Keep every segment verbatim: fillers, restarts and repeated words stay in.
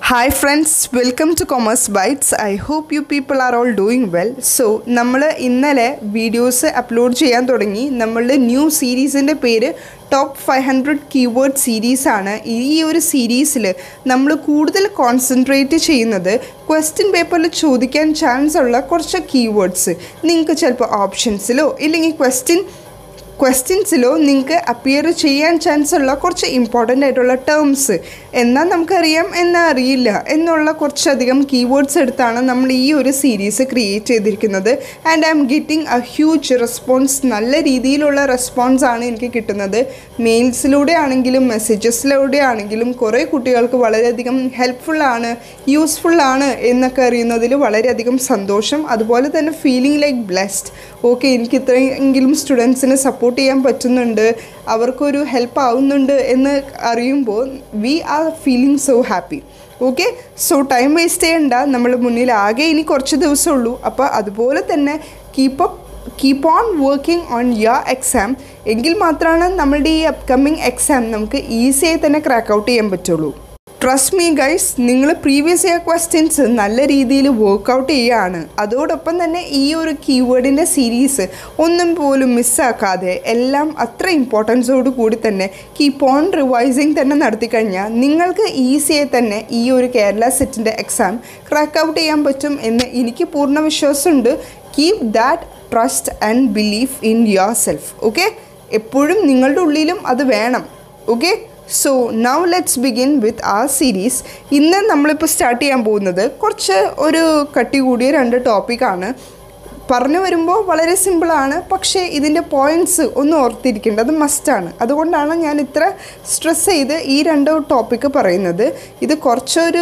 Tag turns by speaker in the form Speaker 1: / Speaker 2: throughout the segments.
Speaker 1: Hi friends, welcome to Commerce Bytes. I hope you people are all doing well. So, നമ്മൾ ഇന്നലെ videos upload ചെയ്യാൻ തുടങ്ങി. നമ്മളുടെ new സീരീസിൻ്റെ പേര് ടോപ്പ് ഫൈവ് ഹൺഡ്രഡ് കീവേഡ് സീരീസാണ്. ഈ ഒരു സീരീസിൽ നമ്മൾ കൂടുതൽ കോൺസെൻട്രേറ്റ് ചെയ്യുന്നത് ക്വസ്റ്റ്യൻ പേപ്പറിൽ ചോദിക്കാൻ ചാൻസ് ഉള്ള കുറച്ച് കീവേഡ്സ് നിങ്ങൾക്ക് ചിലപ്പോൾ ഓപ്ഷൻസിലോ ഇല്ലെങ്കിൽ ക്വസ്റ്റ്യൻ ക്വസ്റ്റ്യൻസിലോ നിങ്ങൾക്ക് അപ്പിയർ ചെയ്യാൻ ചാൻസ് ഉള്ള കുറച്ച് ഇമ്പോർട്ടൻ്റ് ആയിട്ടുള്ള ടേംസ് എന്നാൽ നമുക്കറിയാം എന്നാൽ അറിയില്ല എന്നുള്ള കുറച്ചധികം കീവേഡ്സ് എടുത്താണ് നമ്മൾ ഈ ഒരു സീരീസ് ക്രിയേറ്റ് ചെയ്തിരിക്കുന്നത്. And I am getting a huge response. നല്ല രീതിയിലുള്ള റെസ്പോൺസാണ് എനിക്ക് കിട്ടുന്നത്. മെയിൽസിലൂടെ ആണെങ്കിലും മെസ്സേജസിലൂടെ ആണെങ്കിലും കുറേ കുട്ടികൾക്ക് വളരെയധികം ഹെൽപ്ഫുള്ളാണ്, യൂസ്ഫുള്ളാണ് എന്നൊക്കെ അറിയുന്നതിൽ വളരെയധികം സന്തോഷം. അതുപോലെ തന്നെ ഫീലിംഗ് ലൈക്ക് ബ്ലെസ്ഡ്. ഓക്കെ, എനിക്ക് ഇത്രയെങ്കിലും സ്റ്റുഡൻസിനെ സപ്പോർട്ട് ചെയ്യാൻ പറ്റുന്നുണ്ട്, അവർക്കൊരു ഹെൽപ്പ് ആവുന്നുണ്ട് എന്ന് അറിയുമ്പോൾ we are feeling so happy. Okay, so time waste ചെയ്യണ്ട, നമ്മൾ മുന്നിൽ ആകെ ഇനി കുറച്ച് ദിവസമുള്ളൂ. അപ്പോൾ അതുപോലെ തന്നെ keep up keep on working on your exam. എങ്കിൽ മാത്രമാണ് നമ്മളുടെ ഈ അപ്കമ്മിങ് എക്സാം നമുക്ക് ഈസിയായി തന്നെ ക്രാക്ക് ഔട്ട് ചെയ്യാൻ പറ്റുള്ളൂ. ട്രസ്റ്റ് മീ ഗൈസ്, നിങ്ങൾ പ്രീവിയസ് ഇയർ ക്വസ്റ്റ്യൻസ് നല്ല രീതിയിൽ വർക്കൗട്ട് ചെയ്യുകയാണ്. അതോടൊപ്പം തന്നെ ഈ ഒരു കീവേഡിൻ്റെ സീരീസ് ഒന്നും പോലും മിസ്സാക്കാതെ എല്ലാം അത്ര ഇമ്പോർട്ടൻസോട് കൂടി തന്നെ കീപ്പ് ഓൺ റിവൈസിങ് തന്നെ നടത്തിക്കഴിഞ്ഞാൽ നിങ്ങൾക്ക് ഈസിയായി തന്നെ ഈ ഒരു കേരള സെറ്റിൻ്റെ എക്സാം ക്രാക്ക് ഔട്ട് ചെയ്യാൻ പറ്റും എന്ന് എനിക്ക് പൂർണ്ണ വിശ്വാസമുണ്ട്. Keep that trust and belief in yourself. Okay, എപ്പോഴും നിങ്ങളുടെ ഉള്ളിലും അത് വേണം. Okay, so now let's begin with ആ സീരീസ്. ഇന്ന് നമ്മളിപ്പോൾ സ്റ്റാർട്ട് ചെയ്യാൻ പോകുന്നത് കുറച്ച് ഒരു കട്ടി കൂടിയ രണ്ട് ടോപ്പിക്കാണ്. പറഞ്ഞു വരുമ്പോൾ വളരെ സിമ്പിളാണ്, പക്ഷേ ഇതിൻ്റെ പോയിൻറ്റ്സ് ഒന്ന് ഓർത്തിരിക്കേണ്ടത് മസ്റ്റാണ്. അതുകൊണ്ടാണ് ഞാൻ ഇത്ര സ്ട്രെസ് ചെയ്ത് ഈ രണ്ട് ടോപ്പിക്ക് പറയുന്നത്. ഇത് കുറച്ചൊരു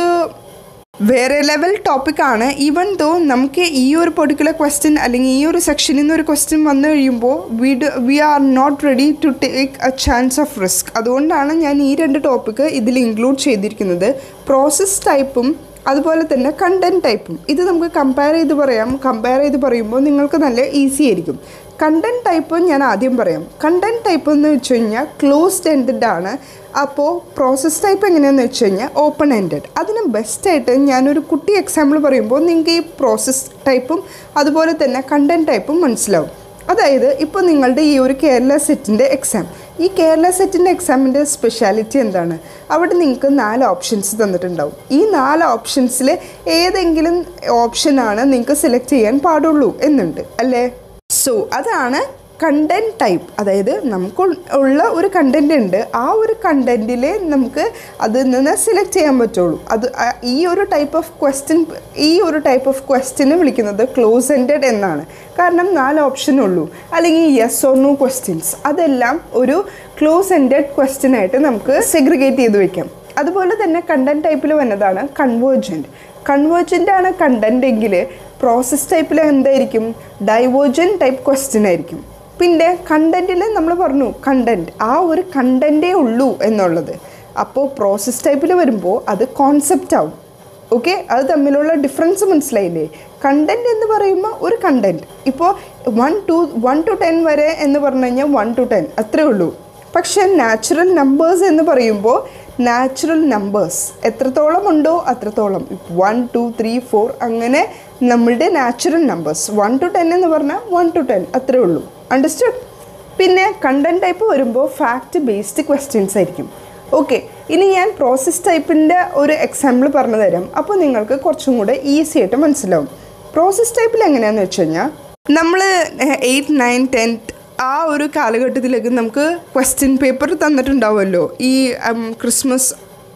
Speaker 1: വേറെ ലെവൽ ടോപ്പിക്കാണ്. ഈവൻ ദോ നമുക്ക് ഈ ഒരു പെർട്ടിക്കുലർ ക്വസ്റ്റ്യൻ അല്ലെങ്കിൽ ഈ ഒരു സെക്ഷനിൽ നിന്ന് ഒരു ക്വസ്റ്റ്യൻ വന്നു കഴിയുമ്പോൾ we do we are not ready to take a chance of risk. അതുകൊണ്ടാണ് ഞാൻ ഈ രണ്ട് ടോപ്പിക്ക് ഇതിൽ ഇൻക്ലൂഡ് ചെയ്തിരിക്കുന്നത്. പ്രോസസ് ടൈപ്പും അതുപോലെ തന്നെ കണ്ടൻറ് ടൈപ്പും. ഇത് നമുക്ക് കമ്പയർ ചെയ്ത് പറയാം. കമ്പയർ ചെയ്ത് പറയുമ്പോൾ നിങ്ങൾക്ക് നല്ല ഈസി ആയിരിക്കും. കണ്ടൻറ് ടൈപ്പ് ഞാൻ ആദ്യം പറയാം. കണ്ടൻറ് ടൈപ്പ് എന്ന് വെച്ച് കഴിഞ്ഞാൽ ക്ലോസ്ഡ് എൻഡഡ് ആണ്. അപ്പോൾ പ്രോസസ് ടൈപ്പ് എങ്ങനെയാണെന്ന് വെച്ച് കഴിഞ്ഞാൽ ഓപ്പൺ എൻഡഡ്. അതിന് ബെസ്റ്റായിട്ട് ഞാനൊരു കുട്ടി എക്സാമ്പിൾ പറയുമ്പോൾ നിങ്ങൾക്ക് ഈ പ്രോസസ് ടൈപ്പും അതുപോലെ തന്നെ കണ്ടൻറ് ടൈപ്പും മനസ്സിലാവും. അതായത് ഇപ്പോൾ നിങ്ങളുടെ ഈ ഒരു കേരള സെറ്റിൻ്റെ എക്സാം, ഈ കേരള സെറ്റിൻ്റെ എക്സാമിൻ്റെ സ്പെഷ്യാലിറ്റി എന്താണ്? അവിടെ നിങ്ങൾക്ക് നാല് ഓപ്ഷൻസ് തന്നിട്ടുണ്ടാവും. ഈ നാല് ഓപ്ഷൻസിൽ ഏതെങ്കിലും ഓപ്ഷനാണ് നിങ്ങൾക്ക് സെലക്ട് ചെയ്യാൻ പാടുള്ളൂ എന്നുണ്ട് അല്ലേ? സോ അതാണ് കണ്ടൻറ് ടൈപ്പ്. അതായത് നമുക്ക് ഉള്ള ഒരു കണ്ടൻറ് ഉണ്ട്, ആ ഒരു കണ്ടൻറ്റിൽ നമുക്ക് അതിൽ നിന്ന് സെലക്ട് ചെയ്യാൻ പറ്റുള്ളൂ. അത് ഈ ഒരു ടൈപ്പ് ഓഫ് ക്വസ്റ്റ്യൻ ഈ ഒരു ടൈപ്പ് ഓഫ് ക്വസ്റ്റ്യനെ വിളിക്കുന്നത് ക്ലോസ് എൻഡഡ് എന്നാണ്. കാരണം നാല് ഓപ്ഷനുള്ളൂ. അല്ലെങ്കിൽ യെസ് ഓർ നോ ക്വസ്റ്റ്യൻസ്, അതെല്ലാം ഒരു ക്ലോസ് എൻഡഡ് ക്വസ്റ്റ്യനായിട്ട് നമുക്ക് സെഗ്രിഗേറ്റ് ചെയ്ത് വയ്ക്കാം. അതുപോലെ തന്നെ കണ്ടൻറ് ടൈപ്പിൽ വന്നതാണ് കൺവേർജൻറ്റ്. കൺവേർജൻ്റ് ആണ് കണ്ടൻറ് എങ്കിൽ പ്രോസസ് ടൈപ്പിൽ എന്തായിരിക്കും? ഡൈവേർജൻറ്റ് ടൈപ്പ് ക്വസ്റ്റ്യൻ ആയിരിക്കും. പിന്നെ കണ്ടൻറ്റിൽ നമ്മൾ പറഞ്ഞു കണ്ടൻറ്റ്, ആ ഒരു കണ്ടൻറ്റേ ഉള്ളൂ എന്നുള്ളത്. അപ്പോൾ പ്രോസസ് ടൈപ്പിൽ വരുമ്പോൾ അത് കോൺസെപ്റ്റ് ആവും. ഓക്കെ, അത് തമ്മിലുള്ള ഡിഫറൻസ് മനസ്സിലായില്ലേ? കണ്ടൻറ്റ് എന്ന് പറയുമ്പോൾ ഒരു കണ്ടൻറ്റ്, ഇപ്പോൾ one two one two ten വരെ എന്ന് പറഞ്ഞു കഴിഞ്ഞാൽ വൺ ടു ടെൻ അത്രേ ഉള്ളൂ. പക്ഷേ നാച്ചുറൽ നമ്പേഴ്സ് എന്ന് പറയുമ്പോൾ നാച്ചുറൽ നമ്പേഴ്സ് എത്രത്തോളം ഉണ്ടോ അത്രത്തോളം, വൺ ടു ത്രീ ഫോർ അങ്ങനെ നമ്മളുടെ natural numbers one two ten എന്ന് പറഞ്ഞാൽ വൺ ടു ടെൻ അത്രേ ഉള്ളൂ. അണ്ടർസ്റ്റുഡ്? പിന്നെ കണ്ടൻറ് ടൈപ്പ് വരുമ്പോൾ ഫാക്റ്റ് ബേസ്ഡ് ക്വസ്റ്റ്യൻസ് ആയിരിക്കും. ഓക്കെ, ഇനി ഞാൻ പ്രോസസ് ടൈപ്പിൻ്റെ ഒരു എക്സാമ്പിൾ പറഞ്ഞു തരാം. അപ്പോൾ നിങ്ങൾക്ക് കുറച്ചും കൂടെ ഈസി ആയിട്ട് മനസ്സിലാവും. പ്രോസസ് ടൈപ്പിൽ എങ്ങനെയാണെന്ന് വെച്ച് കഴിഞ്ഞാൽ നമ്മൾ എയ്ത്ത് നയൻ ടെൻത്ത് ആ ഒരു കാലഘട്ടത്തിലേക്ക് നമുക്ക് ക്വസ്റ്റ്യൻ പേപ്പർ തന്നിട്ടുണ്ടാവുമല്ലോ. ഈ Christmas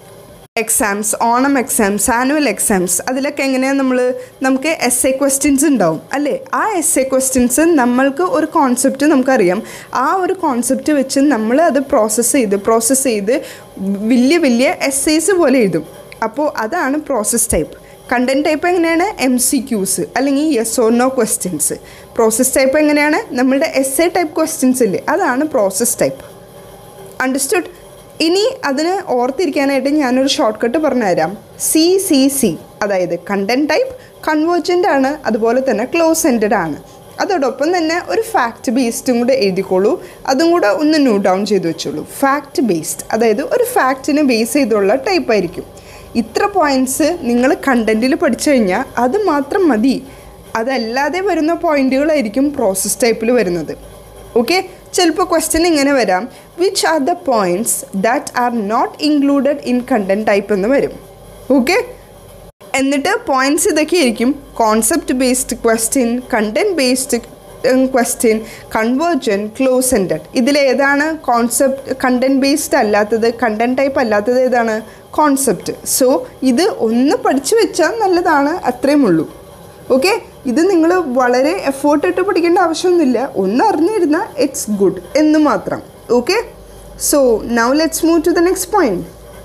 Speaker 1: exams, Onam exams, annual exams, അതിലൊക്കെ എങ്ങനെയാണ് നമ്മൾ നമുക്ക് എസ് എ ക്വസ്റ്റ്യൻസ് ഉണ്ടാവും അല്ലേ? ആ എസ് എ ക്വസ്റ്റ്യൻസ് നമ്മൾക്ക് ഒരു കോൺസെപ്റ്റ് നമുക്കറിയാം. ആ ഒരു കോൺസെപ്റ്റ് വെച്ച് നമ്മൾ അത് പ്രോസസ്സ് ചെയ്ത് പ്രോസസ്സ് ചെയ്ത് വലിയ വലിയ എസ്സേസ് പോലെ എഴുതും. അപ്പോൾ അതാണ് പ്രോസസ് ടൈപ്പ്. കണ്ടൻറ് ടൈപ്പ് എങ്ങനെയാണ്? എം സി ക്യൂസ് അല്ലെങ്കിൽ yes or no questions. Process type എങ്ങനെയാണ്? നമ്മളുടെ എസ് എ ടൈപ്പ് ക്വസ്റ്റ്യൻസ് ഇല്ലേ, അതാണ് പ്രോസസ് ടൈപ്പ്. അണ്ടർസ്റ്റുഡ്? ഇനി അതിന് ഓർത്തിരിക്കാനായിട്ട് ഞാനൊരു ഷോർട്ട് കട്ട് പറഞ്ഞുതരാം. സി സി സി, അതായത് കണ്ടൻറ് ടൈപ്പ് കൺവേർജൻ്റ് ആണ്, അതുപോലെ തന്നെ ക്ലോസ് എൻഡഡ് ആണ്. അതോടൊപ്പം തന്നെ ഒരു ഫാക്റ്റ് ബേസ്ഡും കൂടെ എഴുതിക്കോളൂ. അതും കൂടെ ഒന്ന് നോട്ട് ഡൗൺ ചെയ്ത് വെച്ചോളൂ. ഫാക്റ്റ് ബേസ്ഡ്, അതായത് ഒരു ഫാക്റ്റിനെ ബേസ് ചെയ്തുള്ള ടൈപ്പ് ആയിരിക്കും. ഇത്ര പോയിൻറ്റ്സ് നിങ്ങൾ കണ്ടൻറ്റിൽ പഠിച്ചു കഴിഞ്ഞാൽ അത് മാത്രം മതി. അതല്ലാതെ വരുന്ന പോയിൻറ്റുകളായിരിക്കും പ്രോസസ് ടൈപ്പിൽ വരുന്നത്. ഓക്കെ, ചിലപ്പോൾ ക്വസ്റ്റ്യൻ ഇങ്ങനെ വരാം, which are the points that are not included in content type എന്ന് വരും. ഓക്കെ, എന്നിട്ട് പോയിൻറ്റ്സ് ഇതൊക്കെ ആയിരിക്കും: concept based question, content based question, convergent, close ended. ഇതിലേതാണ് കോൺസെപ്റ്റ് കണ്ടൻറ് ബേസ്ഡ് അല്ലാത്തത്? കണ്ടൻറ് ടൈപ്പ് അല്ലാത്തത് ഏതാണ്? കോൺസെപ്റ്റ്. സോ ഇത് ഒന്ന് പഠിച്ചു വെച്ചാൽ നല്ലതാണ്, അത്രയും ഉള്ളൂ. ഓക്കെ, ഇത് നിങ്ങൾ വളരെ എഫേർട്ട് ഇട്ട് പഠിക്കേണ്ട ആവശ്യമൊന്നുമില്ല, ഒന്ന് അറിഞ്ഞിരുന്നാൽ ഇറ്റ്സ് ഗുഡ് എന്ന് മാത്രം. Okay, so now let's move to the next point.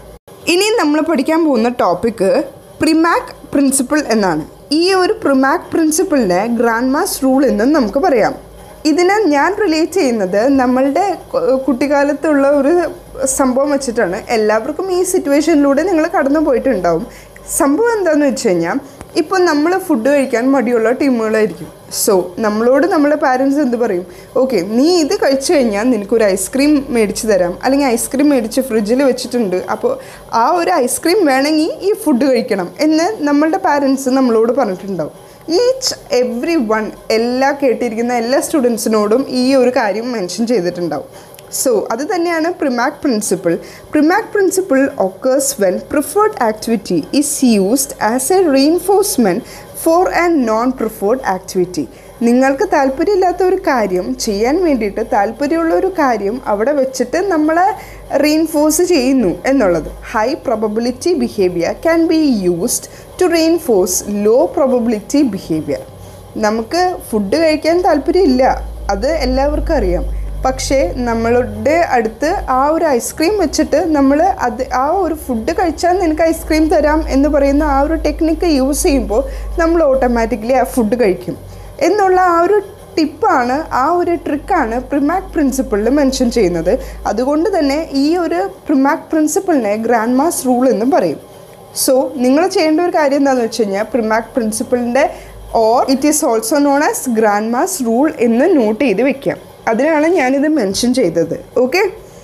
Speaker 1: ഇനി നമ്മൾ പഠിക്കാൻ പോകുന്ന ടോപ്പിക്ക് പ്രിമാക് പ്രിൻസിപ്പിൾ എന്നാണ്. ഈ ഒരു പ്രിമാക് പ്രിൻസിപ്പിളിനെ ഗ്രാൻഡ്മാസ് റൂൾ എന്നും നമുക്ക് പറയാം. ഇതിനെ ഞാൻ റിലേറ്റ് ചെയ്യുന്നത് നമ്മളുടെ കുട്ടിക്കാലത്തുള്ള ഒരു സംഭവം വെച്ചിട്ടാണ്. എല്ലാവർക്കും ഈ സിറ്റുവേഷനിലൂടെ നിങ്ങൾ കടന്നു പോയിട്ടുണ്ടാവും. സംഭവം എന്താണെന്ന് വെച്ച് കഴിഞ്ഞാൽ, ഇപ്പോൾ നമ്മൾ ഫുഡ് കഴിക്കാൻ മടിയുള്ള ടീമുകളായിരിക്കും. സോ നമ്മളോട് നമ്മുടെ പാരൻസ് എന്ത് പറയും? ഓക്കെ, നീ ഇത് കഴിച്ചു കഴിഞ്ഞാൽ നിനക്കൊരു ഐസ്ക്രീം മേടിച്ച് തരാം, അല്ലെങ്കിൽ ഐസ്ക്രീം മേടിച്ച് ഫ്രിഡ്ജിൽ വെച്ചിട്ടുണ്ട്, അപ്പോൾ ആ ഒരു ഐസ്ക്രീം വേണമെങ്കിൽ ഈ ഫുഡ് കഴിക്കണം എന്ന് നമ്മളുടെ പാരൻസ് നമ്മളോട് പറഞ്ഞിട്ടുണ്ടാവും. ഈച്ച് എവ്രി വൺ, എല്ലാ കേട്ടിരിക്കുന്ന എല്ലാ സ്റ്റുഡൻസിനോടും ഈ ഒരു കാര്യം മെൻഷൻ ചെയ്തിട്ടുണ്ടാവും. സോ അത് തന്നെയാണ് Premack principle. Premack principle occurs when preferred activity is used as a reinforcement for a non-preferred activity. നിങ്ങൾക്ക് താല്പര്യമില്ലാത്ത ഒരു കാര്യം ചെയ്യാൻ വേണ്ടിയിട്ട് താല്പര്യമുള്ള ഒരു കാര്യം അവിടെ വെച്ചിട്ട് നമ്മളെ റീഇൻഫോഴ്സ് ചെയ്യുന്നു എന്നുള്ളത്. High probability behaviour can be used to reinforce low probability behaviour. നമുക്ക് ഫുഡ് കഴിക്കാൻ താല്പര്യമില്ല, അത് എല്ലാവർക്കും അറിയാം. പക്ഷേ നമ്മളുടെ അടുത്ത് ആ ഒരു ഐസ്ക്രീം വെച്ചിട്ട് നമ്മൾ അത് ആ ഒരു ഫുഡ് കഴിച്ചാൽ നിനക്ക് ഐസ്ക്രീം തരാം എന്ന് പറയുന്ന ആ ഒരു ടെക്നിക്ക് യൂസ് ചെയ്യുമ്പോൾ നമ്മൾ ഓട്ടോമാറ്റിക്കലി ആ ഫുഡ് കഴിക്കും എന്നുള്ള ആ ഒരു ടിപ്പാണ്, ആ ഒരു ട്രിക്കാണ് പ്രിമാക് പ്രിൻസിപ്പിളിൽ മെൻഷൻ ചെയ്യുന്നത്. അതുകൊണ്ട് തന്നെ ഈ ഒരു പ്രിമാക് പ്രിൻസിപ്പിളിനെ ഗ്രാൻഡ്മാസ് റൂൾ എന്നും പറയും. സോ നിങ്ങൾ ചെയ്യേണ്ട ഒരു കാര്യം എന്താണെന്ന് വെച്ച് കഴിഞ്ഞാൽ, പ്രിമാക് പ്രിൻസിപ്പിളിൻ്റെ or it is also known as grandma's rule എന്ന് നോട്ട് ചെയ്ത് വെക്കാം. അതിനാണ് ഞാനിത് മെൻഷൻ ചെയ്തത്. ഓക്കെ,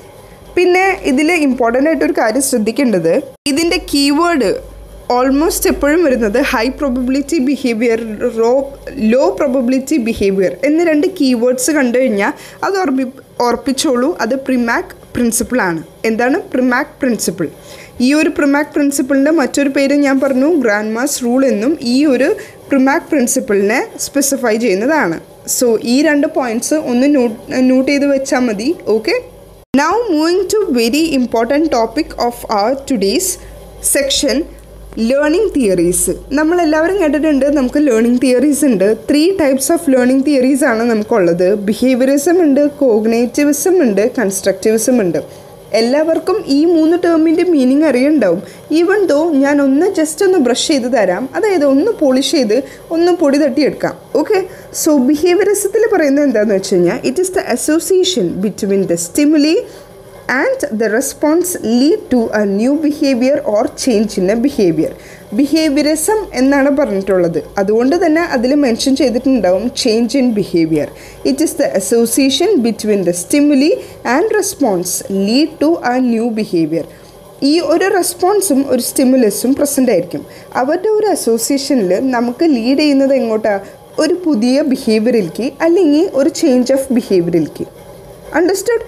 Speaker 1: പിന്നെ ഇതിൽ ഇമ്പോർട്ടൻ്റ് ആയിട്ടൊരു കാര്യം ശ്രദ്ധിക്കേണ്ടത്, ഇതിൻ്റെ കീവേഡ് ഓൾമോസ്റ്റ് എപ്പോഴും വരുന്നത് high probability behaviour, row low probability behaviour എന്ന് രണ്ട് കീവേഡ്സ് കണ്ടു കഴിഞ്ഞാൽ അത് ഓർമ്മി ഓർപ്പിച്ചോളൂ, അത് പ്രിമാക് പ്രിൻസിപ്പിളാണ്. എന്താണ് പ്രിമാക് പ്രിൻസിപ്പിൾ? ഈ ഒരു പ്രിമാക് പ്രിൻസിപ്പിളിൻ്റെ മറ്റൊരു പേര് ഞാൻ പറഞ്ഞു ഗ്രാൻഡ്മാസ് റൂൾ എന്നും ഈ ഒരു പ്രിമാക് പ്രിൻസിപ്പിളിനെ സ്പെസിഫൈ ചെയ്യുന്നതാണ്. സോ ഈ രണ്ട് പോയിൻറ്റ്സ് ഒന്ന് നോട്ട് നോട്ട് ചെയ്ത് വെച്ചാൽ മതി. Okay, now moving to very important topic of our today's section, learning theories. നമ്മളെല്ലാവരും കേട്ടിട്ടുണ്ട് നമുക്ക് ലേണിംഗ് തിയറീസ് ഉണ്ട്. Three types of learning theories ആണ് നമുക്കുള്ളത്. ബിഹേവിയറിസം ഉണ്ട്, കോഗ്നേറ്റീവിസം ഉണ്ട്, കൺസ്ട്രക്റ്റിവിസം ഉണ്ട്. എല്ലാവർക്കും ഈ മൂന്ന് ടേമിൻ്റെ മീനിങ് അറിയുണ്ടാവും. ഈവൻ ദോ ഞാൻ ഒന്ന് ജസ്റ്റ് ഒന്ന് ബ്രഷ് ചെയ്ത് തരാം, അതായത് ഒന്ന് പോളിഷ് ചെയ്ത് ഒന്ന് പൊടി തട്ടിയെടുക്കാം. ഓക്കെ, സോ ബിഹേവിയറിസത്തിൽ പറയുന്നത് എന്താണെന്ന് വെച്ച് കഴിഞ്ഞാൽ, it is the association between the stimuli and the response lead to a new behaviour or change in a behaviour. Behaviourism എന്നാണ് പറഞ്ഞിട്ടുള്ളത്, അതുകൊണ്ട് തന്നെ അതിൽ മെൻഷൻ ചെയ്തിട്ടുണ്ടാവും change in behaviour. It is the association between the stimuli and response lead to a new behaviour. ഈ ഒരു റെസ്പോൺസും ഒരു സ്റ്റിമുലസും present ആയിരിക്കും. അവരുടെ ഒരു അസോസിയേഷനിൽ നമുക്ക് ലീഡ് ചെയ്യുന്നത് എങ്ങോട്ടാണ്? ഒരു പുതിയ ബിഹേവിയറിലേക്ക് അല്ലെങ്കിൽ ഒരു ചേഞ്ച് ഓഫ് ബിഹേവിയറിലേക്ക്. അണ്ടർസ്റ്റുഡ്?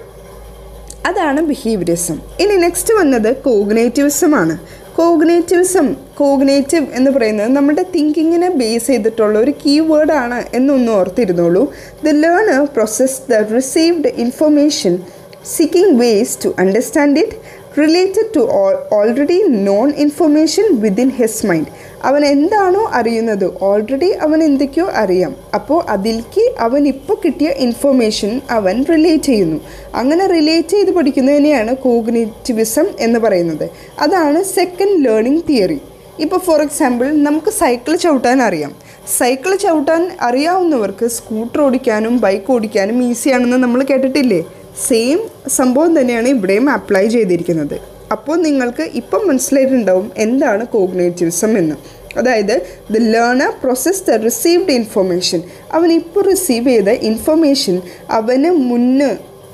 Speaker 1: അതാണ് ബിഹേവിയറിസം. ഇനി നെക്സ്റ്റ് വന്നത് കോഗ്നേറ്റീവിസമാണ്. കോഗ്നേറ്റീവിസം, കോഗ്നേറ്റീവ് എന്ന് പറയുന്നത് നമ്മുടെ തിങ്കിങ്ങിനെ ബേസ് ചെയ്തിട്ടുള്ള ഒരു കീവേഡാണ് എന്നൊന്ന് ഓർത്തിരുന്നോളൂ. The learner process the received information seeking ways to understand it related to already known information within his mind. അവൻ എന്താണോ അറിയുന്നത് ഓൾറെഡി അവൻ എന്തൊക്കെയോ അറിയാം, അപ്പോൾ അതിലേക്ക് അവൻ ഇപ്പോൾ കിട്ടിയ ഇൻഫർമേഷൻ അവൻ റിലേറ്റ് ചെയ്യുന്നു. അങ്ങനെ റിലേറ്റ് ചെയ്ത് പഠിക്കുന്നതിനെയാണ് കോഗ്നിറ്റിവിസം എന്ന് പറയുന്നത്. അതാണ് സെക്കൻഡ് ലേണിംഗ് തിയറി. ഇപ്പോൾ ഫോർ എക്സാമ്പിൾ നമുക്ക് സൈക്കിൾ ചവിട്ടാൻ അറിയാം. സൈക്കിൾ ചവിട്ടാൻ അറിയാവുന്നവർക്ക് സ്കൂട്ടർ ഓടിക്കാനും ബൈക്ക് ഓടിക്കാനും ഈസിയാണെന്ന് നമ്മൾ കേട്ടിട്ടില്ലേ? സെയിം സംഭവം തന്നെയാണ് ഇവിടെയും അപ്ലൈ ചെയ്തിരിക്കുന്നത്. അപ്പോൾ നിങ്ങൾക്ക് ഇപ്പം മനസ്സിലായിട്ടുണ്ടാവും എന്താണ് കോഗ്നേറ്റീവിസം എന്ന്. അതായത് the learner process the received information. അവൻ ഇപ്പോൾ റിസീവ് ചെയ്ത ഇൻഫർമേഷൻ അവന് മുന്ന്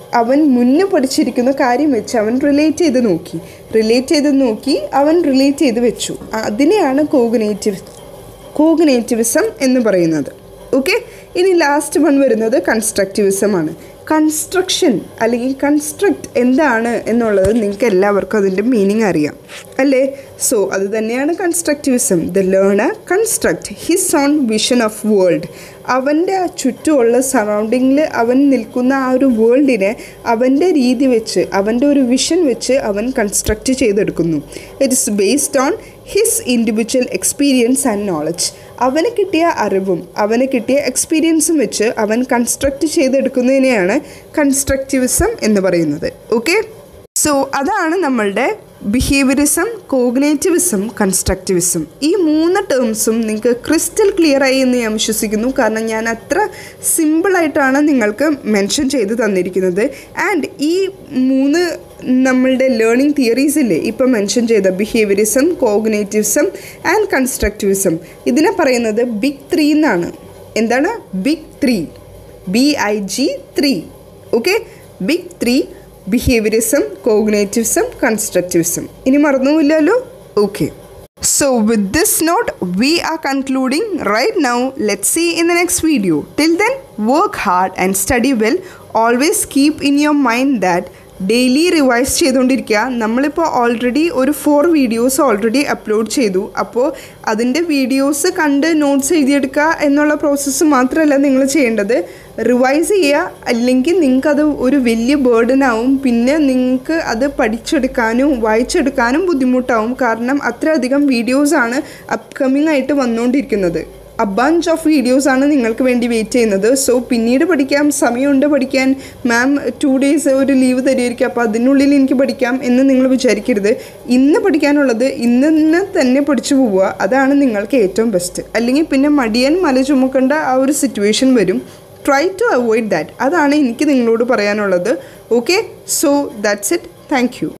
Speaker 1: അവൻ മുന്നേ പഠിച്ചിരിക്കുന്ന കാര്യം വെച്ച് അവൻ റിലേറ്റ് ചെയ്ത് നോക്കി റിലേറ്റ് ചെയ്ത് നോക്കി അവൻ റിലേറ്റ് ചെയ്ത് വെച്ചു. അതിനെയാണ് കോഗ്നേറ്റീവ് കോഗ്നേറ്റിവിസം എന്ന് പറയുന്നത്. ഓക്കെ, ഇനി ലാസ്റ്റ് വൺ വരുന്നത് കൺസ്ട്രക്റ്റിവിസം ആണ്. കൺസ്ട്രക്ഷൻ അല്ലെങ്കിൽ കൺസ്ട്രക്റ്റ് എന്താണ് എന്നുള്ളത് നിങ്ങൾക്ക് എല്ലാവർക്കും അതിൻ്റെ മീനിങ് അറിയാം അല്ലേ? സോ അത് തന്നെയാണ് constructivism. The learner construct his own vision of world. അവൻ്റെ ആ ചുറ്റുമുള്ള സറൗണ്ടിങ്ങിൽ അവൻ നിൽക്കുന്ന ആ ഒരു വേൾഡിനെ അവൻ്റെ രീതി വെച്ച് അവൻ്റെ ഒരു വിഷൻ വെച്ച് അവൻ കൺസ്ട്രക്റ്റ് ചെയ്തെടുക്കുന്നു. It is based on his individual experience and knowledge. അവന് കിട്ടിയ അറിവും അവന് കിട്ടിയ എക്സ്പീരിയൻസും വെച്ച് അവൻ കൺസ്ട്രക്റ്റ് ചെയ്തെടുക്കുന്നതിനെയാണ് കൺസ്ട്രക്റ്റിവിസം എന്ന് പറയുന്നത്. ഓക്കെ, സോ അതാണ് നമ്മളുടെ ബിഹേവിയറിസം, കോഗ്നേറ്റിവിസം, കൺസ്ട്രക്റ്റിവിസം. ഈ മൂന്ന് ടേംസും നിങ്ങൾക്ക് ക്രിസ്റ്റൽ ക്ലിയർ ആയി എന്ന് ഞാൻ വിശ്വസിക്കുന്നു. കാരണം ഞാൻ അത്ര സിമ്പിളായിട്ടാണ് നിങ്ങൾക്ക് മെൻഷൻ ചെയ്ത് തന്നിരിക്കുന്നത്. ആൻഡ് ഈ മൂന്ന് നമ്മളുടെ ലേണിംഗ് തിയറീസില്ലേ ഇപ്പം മെൻഷൻ ചെയ്ത ബിഹേവിയറിസം, കോഗ്നേറ്റിവിസം ആൻഡ് കൺസ്ട്രക്റ്റിവിസം, ഇതിനെ പറയുന്നത് ബിഗ് ത്രീ എന്നാണ്. എന്താണ് big three? B I G three. Okay, big three: behaviourism, cognitivism, constructivism. ഇനി മറന്നുമില്ലല്ലോ? Okay, so with this note we are concluding right now. Let's see in the next video. Till then, work hard and study well. Always keep in your mind that daily revise ചെയ്തുകൊണ്ടിരിക്കുക. നമ്മളിപ്പോൾ already ഒരു four videos already upload ചെയ്തു. അപ്പോൾ അതിൻ്റെ videos കണ്ട് notes എഴുതിയെടുക്കുക എന്നുള്ള process മാത്രമല്ല നിങ്ങൾ ചെയ്യേണ്ടത്, റിവൈസ് ചെയ്യുക. അല്ലെങ്കിൽ നിങ്ങൾക്കത് ഒരു വലിയ ബേർഡനാവും. പിന്നെ നിങ്ങൾക്ക് അത് പഠിച്ചെടുക്കാനും വായിച്ചെടുക്കാനും ബുദ്ധിമുട്ടാവും. കാരണം അത്രയധികം വീഡിയോസാണ് അപ്കമിങ് ആയിട്ട് വന്നുകൊണ്ടിരിക്കുന്നത്. a bunch of videos ആണ് നിങ്ങൾക്ക് വേണ്ടി വെയിറ്റ് ചെയ്യുന്നത്. സോ പിന്നീട് പഠിക്കാം, സമയമുണ്ട് പഠിക്കാൻ. മാം ടു ഡേയ്സ് ഒരു ലീവ് തരുമായിരിക്കും, അപ്പോൾ അതിനുള്ളിൽ എനിക്ക് പഠിക്കാം എന്ന് നിങ്ങൾ വിചാരിക്കരുത്. ഇന്ന് പഠിക്കാനുള്ളത് ഇന്ന് തന്നെ പഠിച്ചു പോവുക. അതാണ് നിങ്ങൾക്ക് ഏറ്റവും ബെസ്റ്റ്. അല്ലെങ്കിൽ പിന്നെ മടിയൻ മല ചുമക്കേണ്ട ആ ഒരു സിറ്റുവേഷൻ വരും. Try to avoid that. അതാണ് എനിക്ക് നിങ്ങളോട് പറയാനുള്ളത്. Okay, so that's it. Thank U.